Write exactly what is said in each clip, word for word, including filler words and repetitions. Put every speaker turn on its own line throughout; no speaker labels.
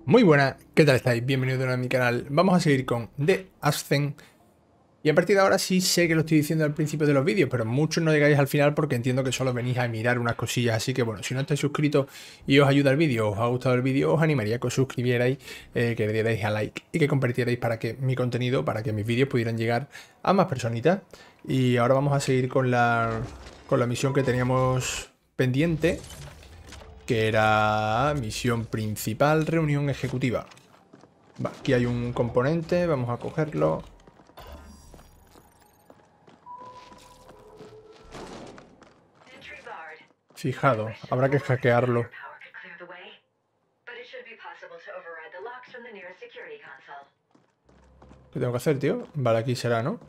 Muy buenas, ¿qué tal estáis? Bienvenidos de nuevo a mi canal. Vamos a seguir con The Ascent. Y a partir de ahora sí sé que lo estoy diciendo al principio de los vídeos, pero muchos no llegáis al final porque entiendo que solo venís a mirar unas cosillas. Así que bueno, si no estáis suscritos y os ayuda el vídeo, os ha gustado el vídeo, os animaría a que os suscribierais, eh, que le dierais a like y que compartierais para que mi contenido, para que mis vídeos pudieran llegar a más personitas. Y ahora vamos a seguir con la, con la misión que teníamos pendiente, que era misión principal, reunión ejecutiva. Va, aquí hay un componente, vamos a cogerlo. Fijado, habrá que hackearlo. ¿Qué tengo que hacer, tío? Vale, aquí será, ¿no?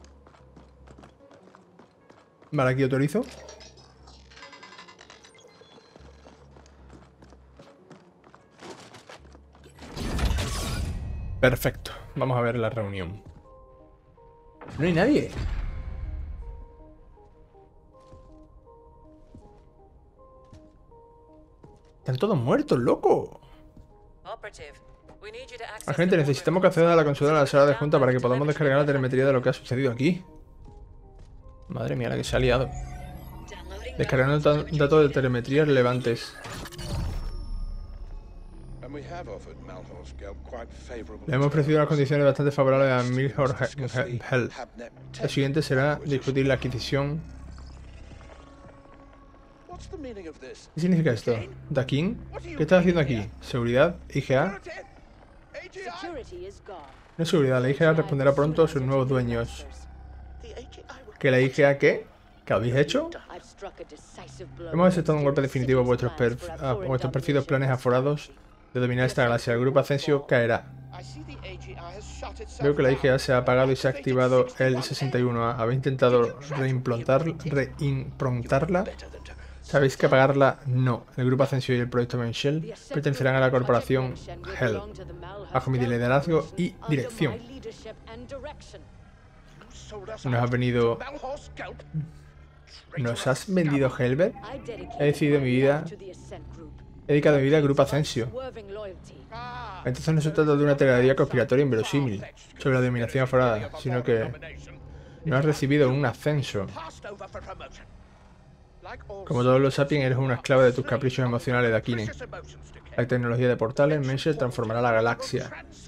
Vale, aquí autorizo. Perfecto. Vamos a ver la reunión. No hay nadie. Están todos muertos, loco. Agente, necesitamos que acceda a la consola de la sala de junta para que podamos descargar la telemetría de lo que ha sucedido aquí. Madre mía, la que se ha liado. Descargando datos de telemetría relevantes. Le hemos ofrecido unas condiciones bastante favorables a Milhouse Health. Lo siguiente será discutir la adquisición. ¿Qué significa esto? ¿Dakin? ¿Qué estás haciendo aquí? ¿Seguridad? ¿I G A? No es seguridad, la I G A responderá pronto a sus nuevos dueños. ¿Que la I G A qué? ¿Qué habéis hecho? Hemos aceptado un golpe definitivo a vuestros, per a vuestros perfidos planes aforados de dominar esta galaxia. El grupo Ascensio caerá. Veo que la I G A se ha apagado y se ha activado el sesenta y uno A. ¿Habéis intentado reimplantar, reimprontarla? ¿Sabéis que apagarla? No. El grupo Ascensio y el proyecto Menshell pertenecerán a la corporación Hell, bajo mi liderazgo y dirección. Nos has venido... ¿Nos has vendido Helbert? He decidido mi vida... He dedicado mi vida al grupo Ascensio. Entonces no se trata de una teoría conspiratoria inverosímil sobre la dominación aforada, sino que no has recibido un ascenso. Como todos los sapiens, eres una esclava de tus caprichos emocionales, Dakine. La tecnología de portales, Menshell, transformará la galaxia.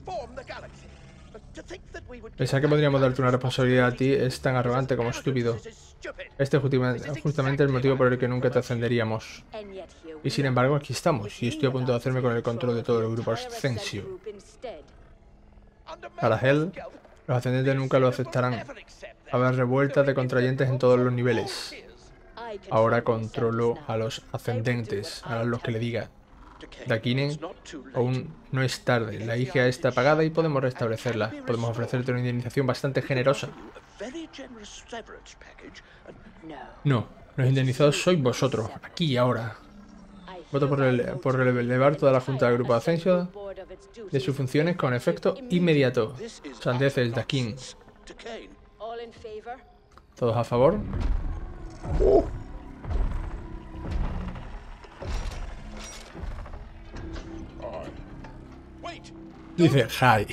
Pensar que podríamos darte una responsabilidad a ti es tan arrogante como estúpido. Este es justamente el motivo por el que nunca te ascenderíamos. Y sin embargo, aquí estamos, y estoy a punto de hacerme con el control de todo el grupo Ascensio. Para Hell, los ascendentes nunca lo aceptarán. Habrá revueltas de contrayentes en todos los niveles. Ahora controlo a los ascendentes, harán lo que le diga. Dakine, aún no es tarde. La I G A está apagada y podemos restablecerla. Podemos ofrecerte una indemnización bastante generosa. No, los indemnizados sois vosotros, aquí y ahora. Voto por, rele por relevar toda la Junta del Grupo de Ascensio de sus funciones con efecto inmediato. Sandeces, Dakine. ¿Todos a favor? Uh. Dice hi.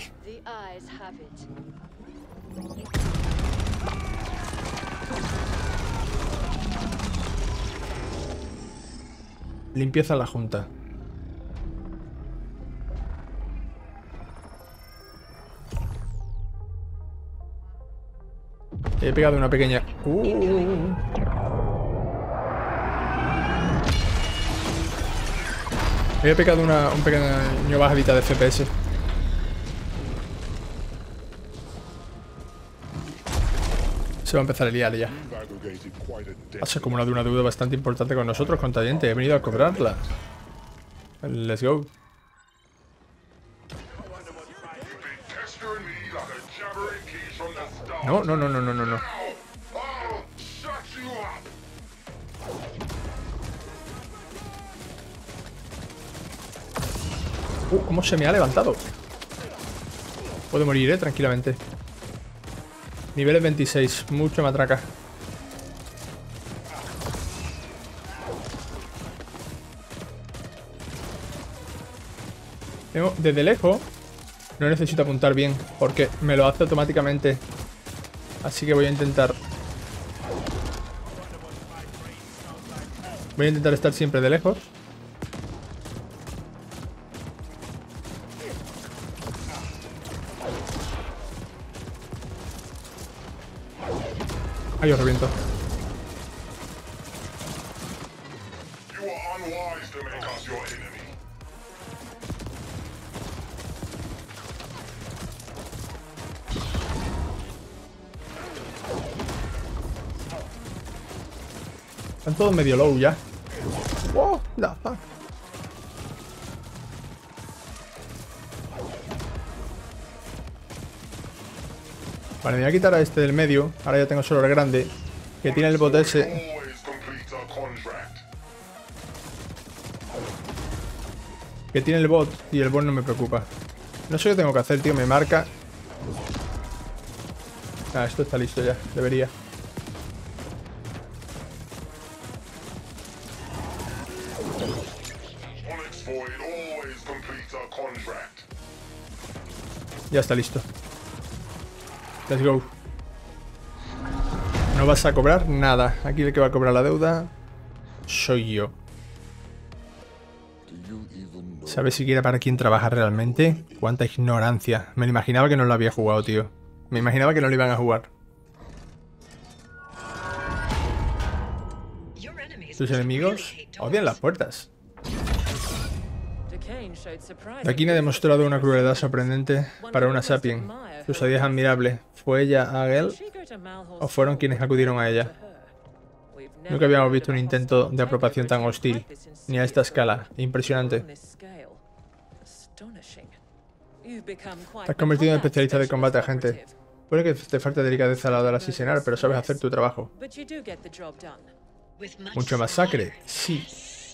Limpieza a la Junta. He pegado una pequeña... Uh. He pegado una un pequeño bajadita de F P S. Se va a empezar a liar ya. Has acumulado una deuda bastante importante con nosotros, contrayente. He venido a cobrarla. Let's go. No, no, no, no, no, no, no. Uh, ¿cómo se me ha levantado? Puedo morir, eh, tranquilamente. Niveles veintiséis, mucho matraca. Tengo, desde lejos no necesito apuntar bien porque me lo hace automáticamente. Así que voy a intentar... Voy a intentar estar siempre de lejos. Ahí os reviento. Están todos medio low ya. Wow, the fuck. Vale, me voy a quitar a este del medio. Ahora ya tengo solo el grande, que tiene el bot ese. Que tiene el bot y el bot no me preocupa. No sé qué tengo que hacer, tío. Me marca. Ah, esto está listo ya. Debería. Ya está listo. Let's go. No vas a cobrar nada. Aquí el que va a cobrar la deuda soy yo. ¿Sabes siquiera para quién trabaja realmente? Cuánta ignorancia. Me lo imaginaba que no lo había jugado, tío. Me imaginaba que no lo iban a jugar. Tus enemigos odian las puertas. Dakine ha demostrado una crueldad sorprendente para una Sapien. Su sadía es admirable. ¿Fue ella a Gel o fueron quienes acudieron a ella? Nunca habíamos visto un intento de apropiación tan hostil, ni a esta escala. Impresionante. Te has convertido en especialista de combate, agente. Puede que te falte delicadeza a la hora de asesinar, pero sabes hacer tu trabajo. ¿Mucha masacre? Sí.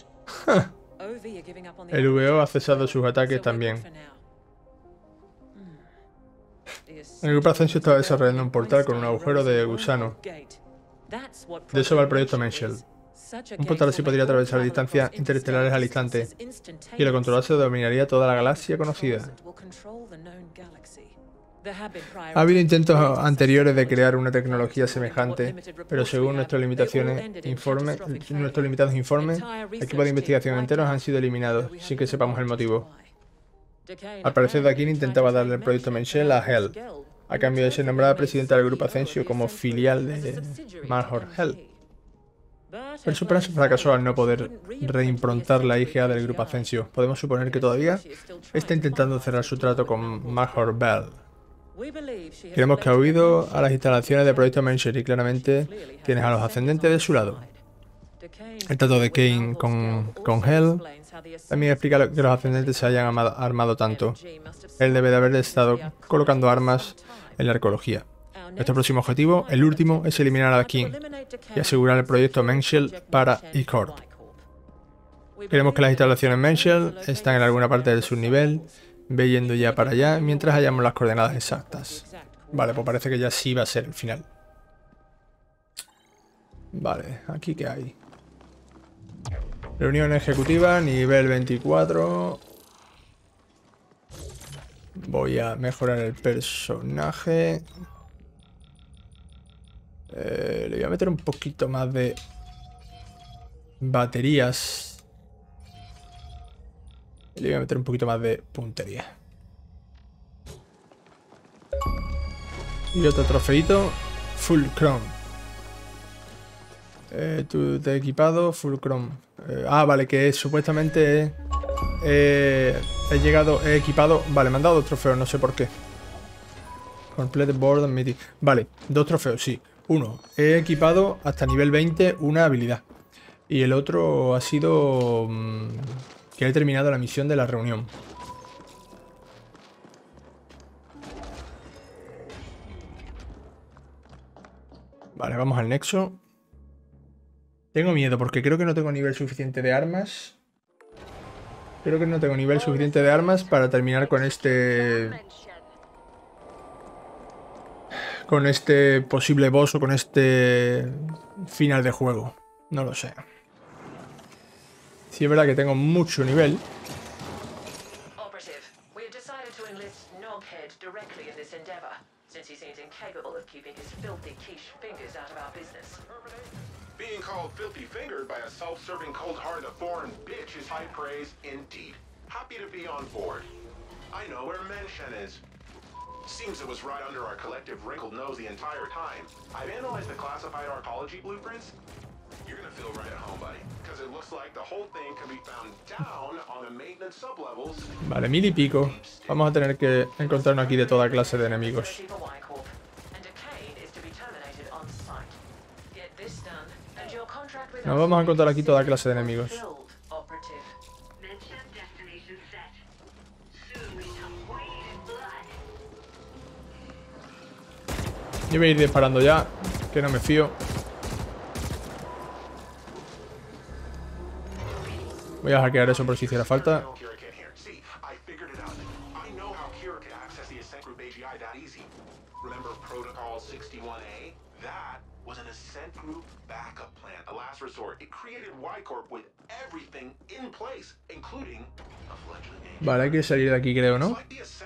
El V O ha cesado sus ataques también. El grupo Ascension estaba desarrollando un portal con un agujero de gusano. De eso va el proyecto Menshel. Un portal así podría atravesar distancias interestelares al instante. Y lo controlase dominaría toda la galaxia conocida. Ha habido intentos anteriores de crear una tecnología semejante, pero según nuestras limitaciones, informe, nuestros limitados informes, equipos de investigación enteros han sido eliminados, sin que sepamos el motivo. Al parecer, Dakine intentaba darle el proyecto Menshel a Hell, a cambio de ser nombrada presidenta del Grupo Ascension como filial de Major Hell. Pero su plan fracasó al no poder reimprontar la I G A del Grupo Ascension. Podemos suponer que todavía está intentando cerrar su trato con Major Bell. Creemos que ha huido a las instalaciones del proyecto Menshel y claramente tienes a los ascendentes de su lado. El trato de Kane con, con Hell también explica que los ascendentes se hayan amado, armado tanto. Él debe de haber estado colocando armas en la arqueología. Nuestro próximo objetivo, el último, es eliminar a Dakine y asegurar el proyecto Menshel para E-Corp. Creemos que las instalaciones Menshel están en alguna parte del subnivel. Ve yendo ya para allá mientras hallamos las coordenadas exactas. Vale, pues parece que ya sí va a ser el final. Vale, ¿aquí qué hay? Reunión ejecutiva, nivel veinticuatro. Voy a mejorar el personaje. Eh, le voy a meter un poquito más de baterías. Le voy a meter un poquito más de puntería. Y otro trofeito. Fulcrum. Eh, tú te he equipado. Fulcrum. Eh, ah, vale, que es, supuestamente eh, he llegado, he equipado. Vale, me han dado dos trofeos, no sé por qué. Complete Board Meeting. Vale, dos trofeos, sí. Uno, he equipado hasta nivel veinte una habilidad. Y el otro ha sido... Mmm, que he terminado la misión de la reunión. Vale, vamos al nexo. Tengo miedo porque creo que no tengo nivel suficiente de armas. Creo que no tengo nivel suficiente de armas para terminar con este... Con este posible boss o con este final de juego. No lo sé. Sí es verdad que tengo mucho nivel.
keeping his filthy quiche fingers out of our business.
Being called filthy fingered by a self-serving, cold-hearted, foreign bitch is high praise indeed. Happy to be on board. I know where Menshen is. Seems it was right under our collective wrinkled nose the entire time. I've analyzed the classified arcology blueprints. You're gonna feel right at home, buddy, because it looks like the whole thing can be found down on the maintenance sublevels.
Vale, mil y pico. Vamos a tener que encontrarnos aquí de toda clase de enemigos. Nos vamos a encontrar aquí toda clase de enemigos. Yo voy a ir disparando ya, que no me fío. Voy a hackear eso por si hiciera falta. Vale, hay que salir de aquí, creo, ¿no?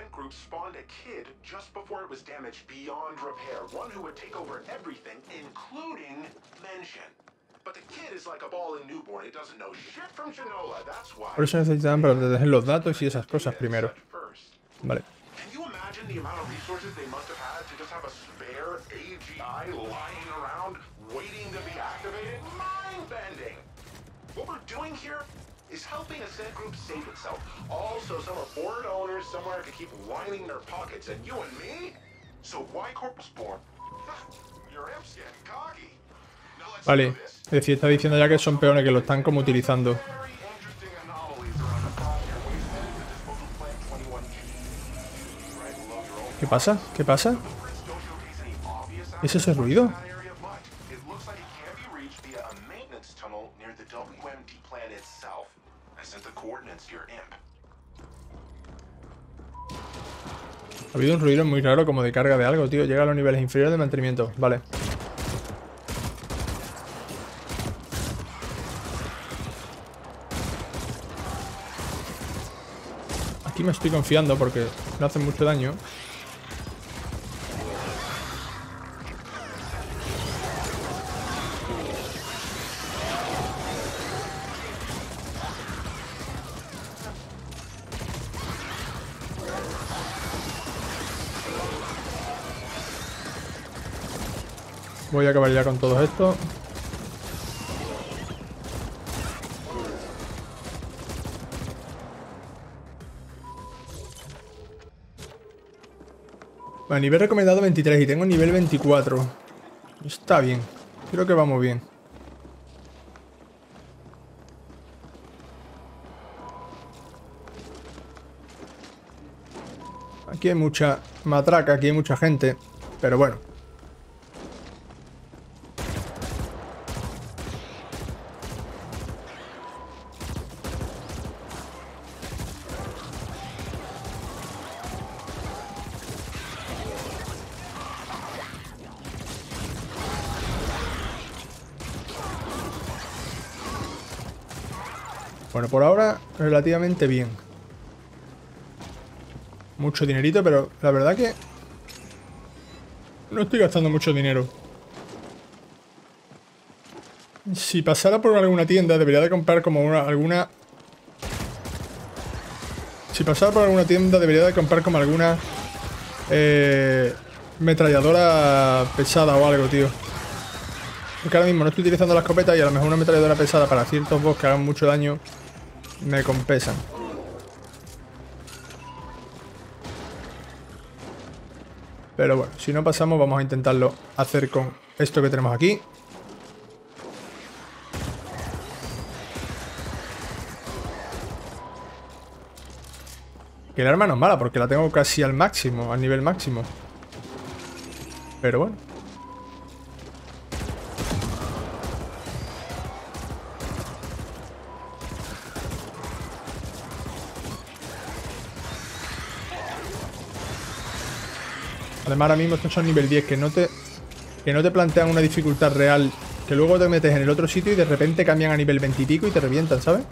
Por eso necesitan para proteger los datos y esas cosas primero. Vale.
Is helping Ascent Group save itself. Also, some are bored owners somewhere to keep lining their pockets, and you and me? So Y-Corp was born. Your imp's getting cocky.
Vale, es decir, está diciendo ya que son peones que lo están como utilizando. ¿Qué pasa? ¿Qué pasa? ¿Es ese ruido? Ha habido un ruido muy raro como de carga de algo, tío. Llega a los niveles inferiores de mantenimiento. Vale. Aquí me estoy confiando porque no hacen mucho daño. Voy a acabar ya con todo esto. Bueno, nivel recomendado veintitrés y tengo nivel veinticuatro. Está bien. Creo que vamos bien. Aquí hay mucha matraca, aquí hay mucha gente. Pero bueno. Bueno, por ahora relativamente bien. Mucho dinerito, pero la verdad que no estoy gastando mucho dinero. Si pasara por alguna tienda debería de comprar como una, alguna... Si pasara por alguna tienda debería de comprar como alguna eh, metralladora pesada o algo, tío. Porque ahora mismo no estoy utilizando la escopeta y a lo mejor una metralladora pesada para ciertos boss que hagan mucho daño me compensan. Pero bueno, si no pasamos vamos a intentarlo hacer con esto que tenemos aquí. Que el arma no es mala porque la tengo casi al máximo, al nivel máximo. Pero bueno. Además ahora mismo estos son nivel diez, que no te que no te plantean una dificultad real, que luego te metes en el otro sitio y de repente cambian a nivel veinte y pico y te revientan, ¿sabes?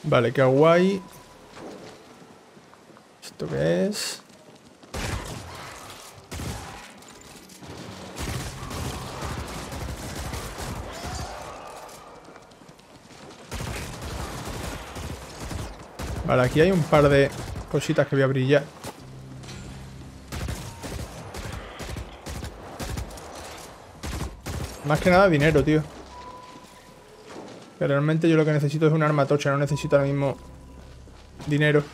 Vale, qué guay. ¿Esto qué es? Vale, aquí hay un par de cositas que voy a brillar. Más que nada dinero, tío. Que realmente yo lo que necesito es un arma tocha, no necesito ahora mismo dinero.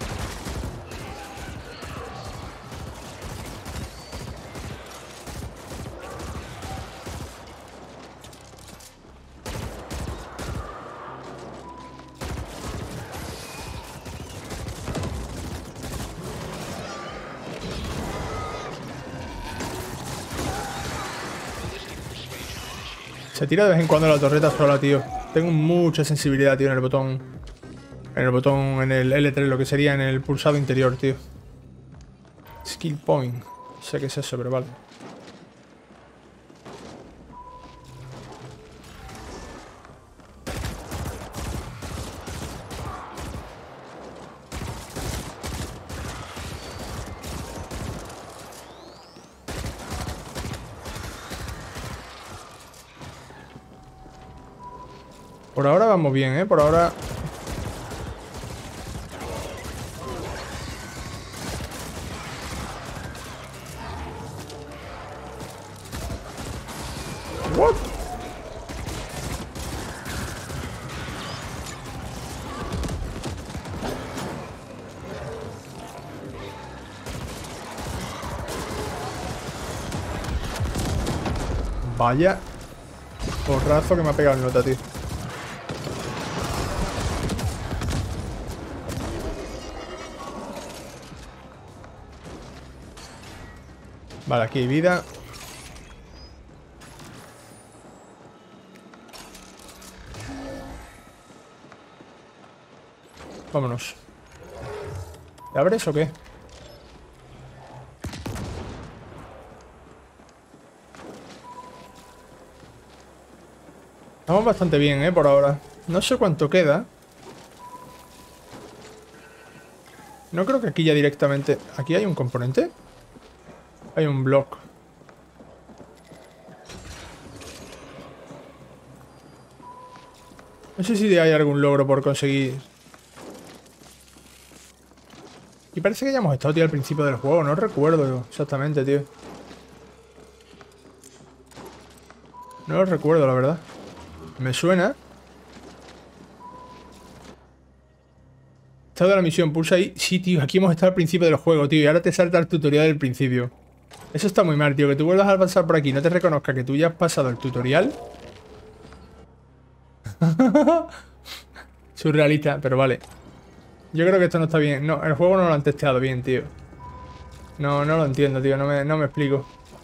Se tira de vez en cuando la torreta sola, tío. Tengo mucha sensibilidad, tío, en el botón. En el botón, en el L tres, lo que sería en el pulsado interior, tío. Skill point. No sé qué es eso, pero vale. Por ahora vamos bien, ¿eh? Por ahora... What? Vaya porrazo que me ha pegado el nota, tío. Vale, aquí hay vida. Vámonos. ¿Te abres o qué? Estamos bastante bien, ¿eh? Por ahora. No sé cuánto queda. No creo que aquí ya directamente... ¿Aquí hay un componente? Hay un block. No sé si hay algún logro por conseguir. Y parece que ya hemos estado, tío, al principio del juego. No recuerdo exactamente, tío. No lo recuerdo, la verdad. Me suena. Estado de la misión, pulsa ahí. Sí, tío, aquí hemos estado al principio del juego, tío. Y ahora te salta el tutorial del principio. Eso está muy mal, tío. Que tú vuelvas a pasar por aquí y no te reconozca que tú ya has pasado el tutorial. Surrealista, pero vale. Yo creo que esto no está bien. No, el juego no lo han testeado bien, tío. No, no lo entiendo, tío. No me, no me explico.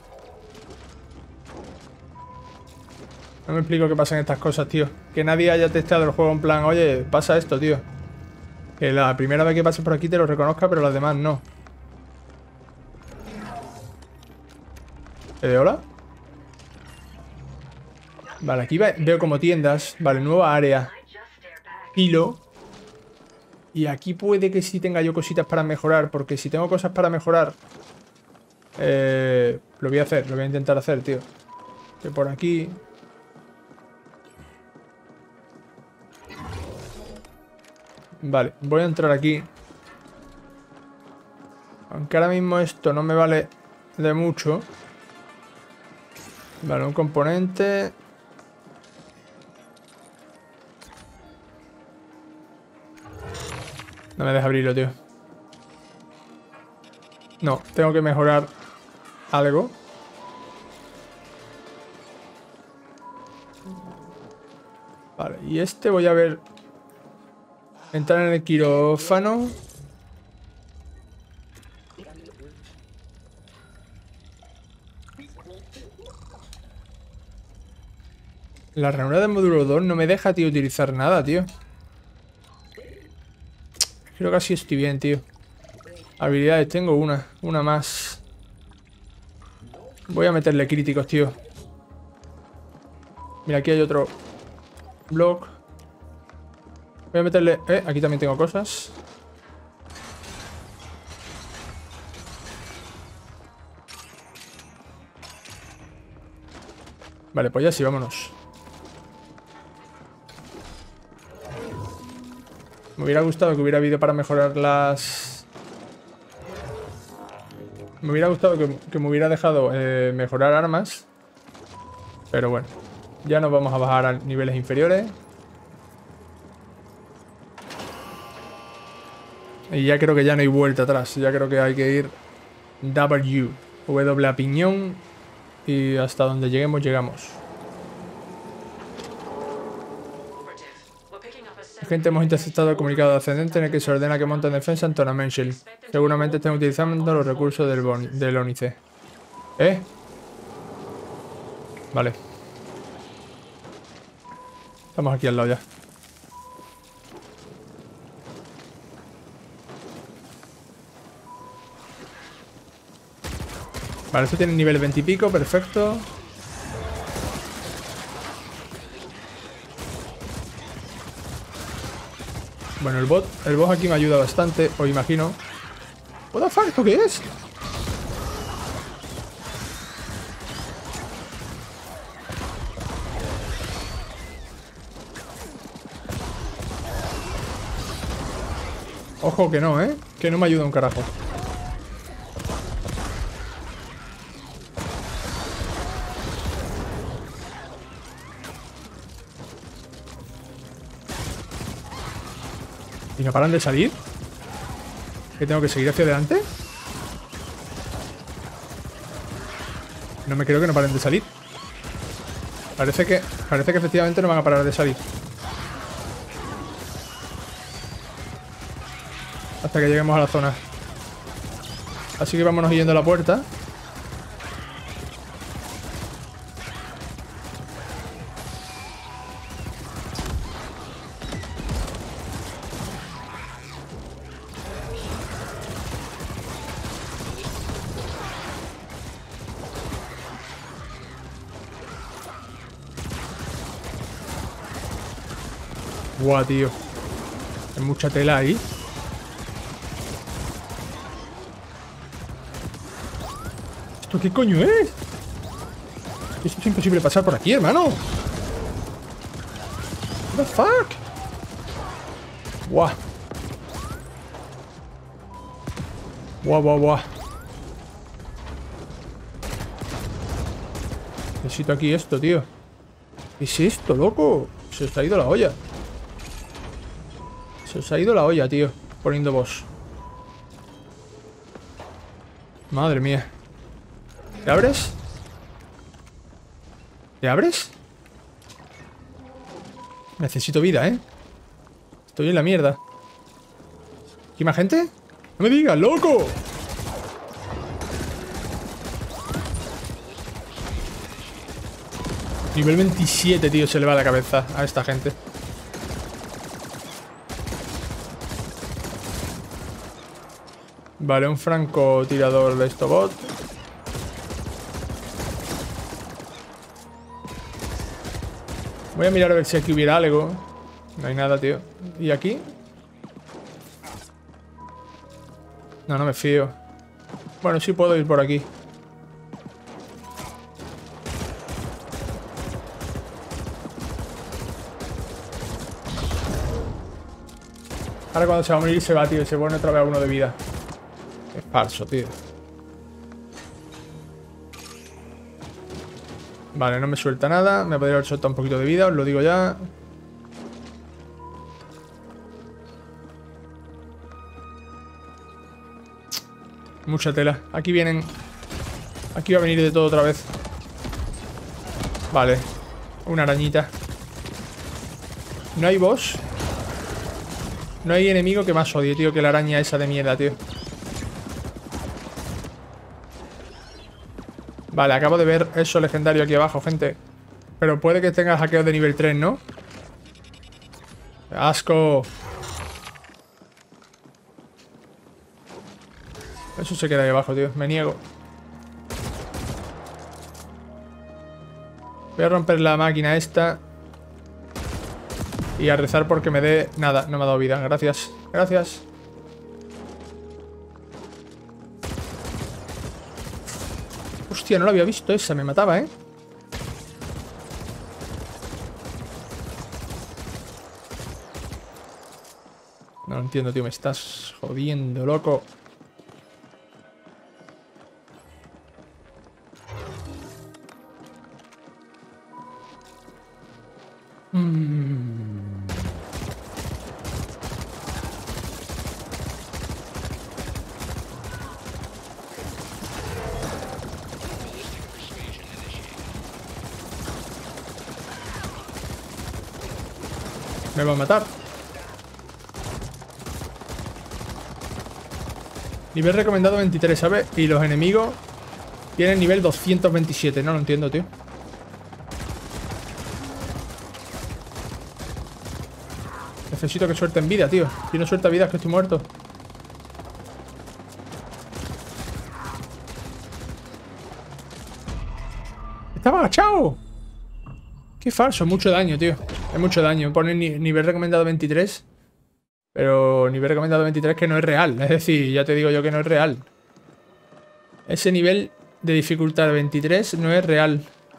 No me explico qué pasan estas cosas, tío. Que nadie haya testeado el juego en plan, oye, pasa esto, tío. Que la primera vez que pases por aquí te lo reconozca, pero las demás no. ¿Eh, hola? Vale, aquí veo como tiendas. Vale, nueva área. Hilo. Y aquí puede que sí tenga yo cositas para mejorar. Porque si tengo cosas para mejorar, eh, lo voy a hacer, lo voy a intentar hacer, tío. Que por aquí... Vale, voy a entrar aquí. Aunque ahora mismo esto no me vale de mucho. Vale, un componente. No me deja abrirlo, tío. No, tengo que mejorar algo. Vale, y este voy a ver... Entrar en el quirófano. La ranura de módulo dos no me deja, tío, utilizar nada, tío. Creo que así estoy bien, tío. Habilidades, tengo una. Una más. Voy a meterle críticos, tío. Mira, aquí hay otro block. Voy a meterle... Eh, aquí también tengo cosas. Vale, pues ya sí, vámonos. Me hubiera gustado que hubiera habido para mejorar las... Me hubiera gustado que, que me hubiera dejado eh, mejorar armas. Pero bueno, ya nos vamos a bajar a niveles inferiores. Y ya creo que ya no hay vuelta atrás. Ya creo que hay que ir W. W a piñón. Y hasta donde lleguemos, llegamos. Gente, hemos interceptado el comunicado de ascendente en el que se ordena que monten defensa en Tonamenshel. Seguramente estén utilizando los recursos del, boni del Ónice. ¿Eh? Vale. Estamos aquí al lado ya. Vale, esto tiene nivel veinte y pico, perfecto. Bueno, el bot, el boss aquí me ayuda bastante, os imagino. What the fuck, ¿esto qué es? Ojo que no, ¿eh? Que no me ayuda un carajo. ¿Y no paran de salir? ¿Que tengo que seguir hacia adelante? No me creo que no paren de salir. Parece que, parece que efectivamente no van a parar de salir. Hasta que lleguemos a la zona. Así que vámonos yendo a la puerta. Buah, tío. Hay mucha tela ahí. ¿Esto qué coño es? Esto es imposible pasar por aquí, hermano. What the fuck? Buah. Buah, buah, buah. Necesito aquí esto, tío. ¿Qué es esto, loco? Se os ha ido la olla. Se os ha ido la olla, tío. Poniendo boss. Madre mía. ¿Te abres? ¿Te abres? Necesito vida, ¿eh? Estoy en la mierda. ¿Aquí más gente? ¡No me digas, loco! Nivel veintisiete, tío, se le va la cabeza a esta gente. Vale, un francotirador de Stobot. Voy a mirar a ver si aquí hubiera algo. No hay nada, tío. ¿Y aquí? No, no me fío. Bueno, sí puedo ir por aquí. Ahora cuando se va a morir se va, tío. Y se pone otra vez a uno de vida. Es falso, tío. Vale, no me suelta nada. Me podría haber soltado un poquito de vida, os lo digo ya. Mucha tela. Aquí vienen... Aquí va a venir de todo otra vez. Vale. Una arañita. No hay boss. No hay enemigo que más odie, tío, que la araña esa de mierda, tío. Vale, acabo de ver eso legendario aquí abajo, gente. Pero puede que tenga hackeo de nivel tres, ¿no? ¡Asco! Eso se queda ahí abajo, tío. Me niego. Voy a romper la máquina esta. Y a rezar porque me dé... Nada, no me ha dado vida. Gracias. Gracias. Hostia, no lo había visto esa. Me mataba, ¿eh? No lo entiendo, tío. Me estás jodiendo, loco. Mm. Me va a matar. Nivel recomendado veintitrés, ¿sabes? Y los enemigos tienen nivel doscientos veintisiete. No lo entiendo, tío. Necesito que suelte en vida, tío. Si no suelta vida es que estoy muerto. ¡Estaba agachado! Qué falso, mucho daño, tío. Es mucho daño. Pone ni nivel recomendado veintitrés. Pero nivel recomendado veintitrés que no es real. Es decir, ya te digo yo que no es real. Ese nivel de dificultad veintitrés no es real.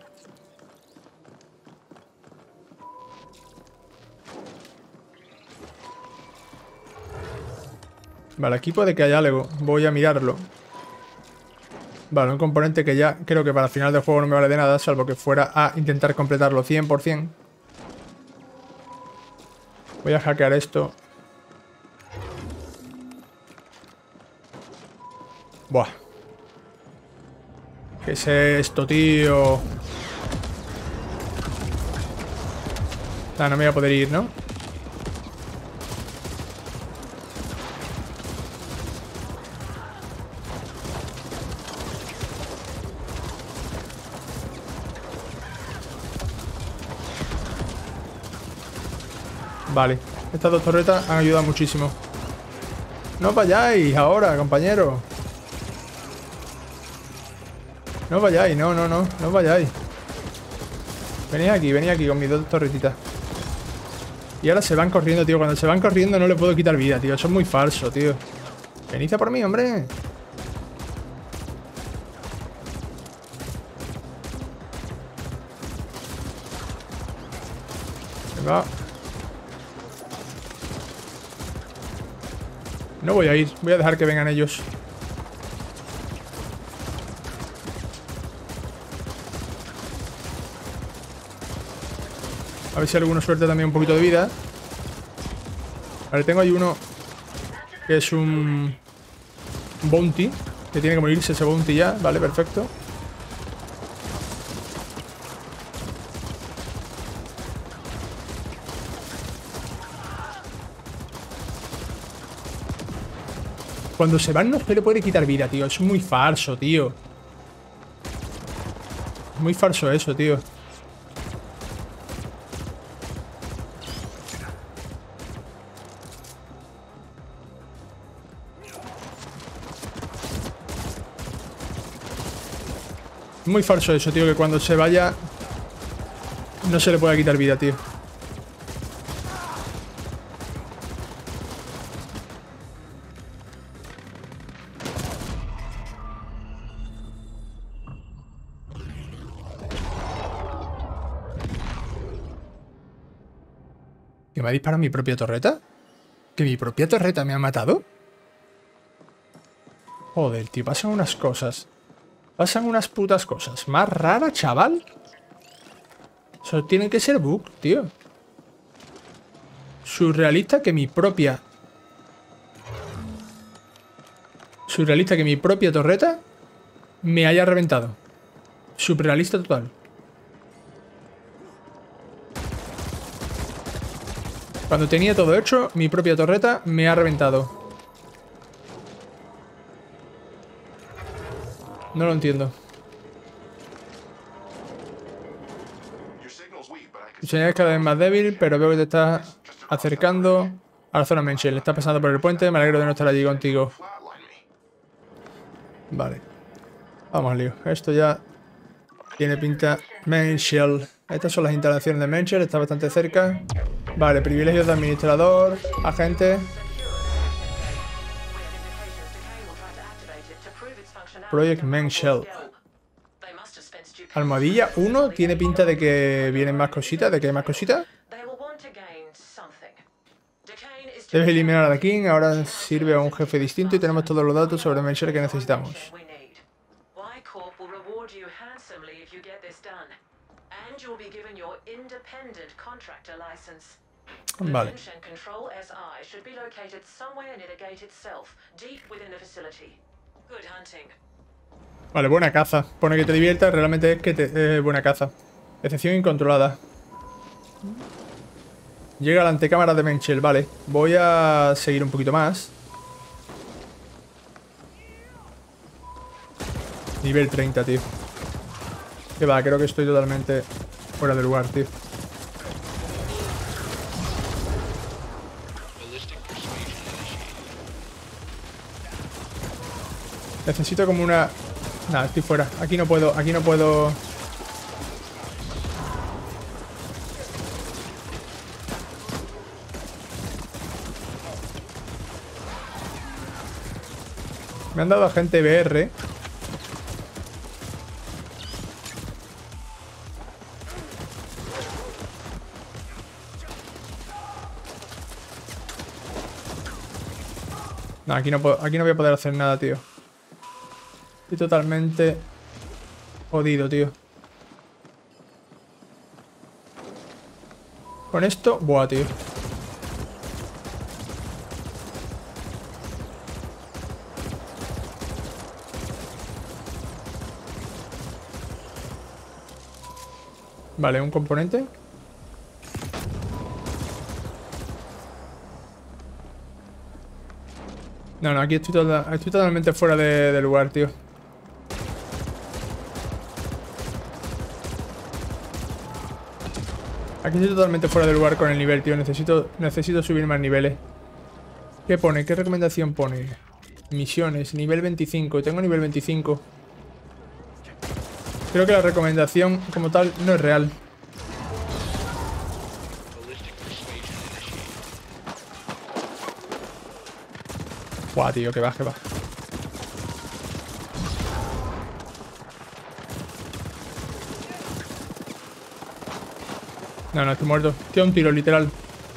Vale, aquí puede que haya algo. Voy a mirarlo. Vale, un componente que ya creo que para el final del juego no me vale de nada, salvo que fuera a intentar completarlo cien por cien. Voy a hackear esto. Buah. ¿Qué es esto, tío? Ah, no me voy a poder ir, ¿no? Vale, estas dos torretas han ayudado muchísimo. No vayáis ahora, compañero. No vayáis, no, no, no, no vayáis. Venid aquí, venid aquí con mis dos torretitas. Y ahora se van corriendo, tío. Cuando se van corriendo no le puedo quitar vida, tío. Eso es muy falso, tío. Venid a por mí, hombre. Venga. No voy a ir, voy a dejar que vengan ellos. A ver si alguno suelta también un poquito de vida. Vale, tengo ahí uno que es un bounty, que tiene que morirse ese bounty ya. Vale, perfecto. Cuando se van no se le puede quitar vida, tío. Es muy falso, tío. Es muy falso eso, tío. Es muy falso eso, tío. Que cuando se vaya no se le puede quitar vida, tío. ¿Que me ha disparado mi propia torreta? ¿Que mi propia torreta me ha matado? Joder, tío, pasan unas cosas. Pasan unas putas cosas. Más rara, chaval. Eso tiene que ser bug, tío. Surrealista que mi propia... Surrealista que mi propia torreta me haya reventado. Surrealista total. Cuando tenía todo hecho, mi propia torreta me ha reventado. No lo entiendo. Tu señal es cada vez más débil, pero veo que te estás acercando a la zona Menshel. Estás pasando por el puente, me alegro de no estar allí contigo. Vale. Vamos al lío. Esto ya tiene pinta Menshel. Estas son las instalaciones de Menshel, está bastante cerca. Vale, privilegios de administrador, agente. Project Man Shell. Almohadilla uno, tiene pinta de que vienen más cositas, de que hay más cositas. Debes eliminar a la King, ahora sirve a un jefe distinto y tenemos todos los datos sobre Menshel que necesitamos. Vale. Vale, buena caza. Pone que te diviertas, realmente es que te... Eh, buena caza. Excepción incontrolada. Llega a la antecámara de Menshel, vale. Voy a seguir un poquito más. Nivel treinta, tío. Que va, creo que estoy totalmente fuera de lugar, tío. Necesito como una... Nada, estoy fuera. Aquí no puedo, aquí no puedo... Me han dado agente B R. No, aquí no puedo, aquí no voy a poder hacer nada, tío. Estoy totalmente jodido, tío. Con esto... Buah, tío. Vale, un componente. No, no, aquí estoy, toda, estoy totalmente fuera de, de lugar, tío. Aquí estoy totalmente fuera de lugar con el nivel, tío. Necesito, necesito subir más niveles. ¿Qué pone? ¿Qué recomendación pone? Misiones, nivel veinticinco. Tengo nivel veinticinco. Creo que la recomendación como tal no es real. Buah, tío, que va, que va. No, no, estoy muerto. Tío, un tiro, literal.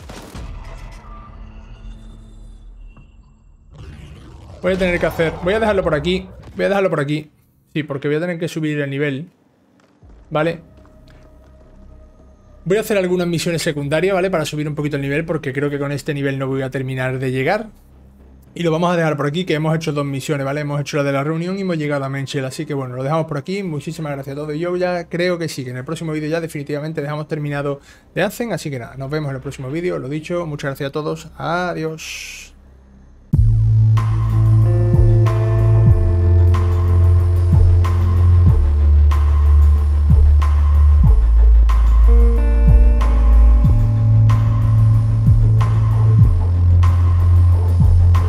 Voy a tener que hacer... Voy a dejarlo por aquí. Voy a dejarlo por aquí. Sí, porque voy a tener que subir el nivel. ¿Vale? Voy a hacer algunas misiones secundarias, ¿vale? Para subir un poquito el nivel, porque creo que con este nivel no voy a terminar de llegar. Y lo vamos a dejar por aquí, que hemos hecho dos misiones, ¿vale? Hemos hecho la de la reunión y hemos llegado a Menshel. Así que bueno, lo dejamos por aquí. Muchísimas gracias a todos. Y yo ya creo que sí, que en el próximo vídeo ya definitivamente dejamos terminado de Anthem. Así que nada, nos vemos en el próximo vídeo. Lo dicho, muchas gracias a todos. Adiós.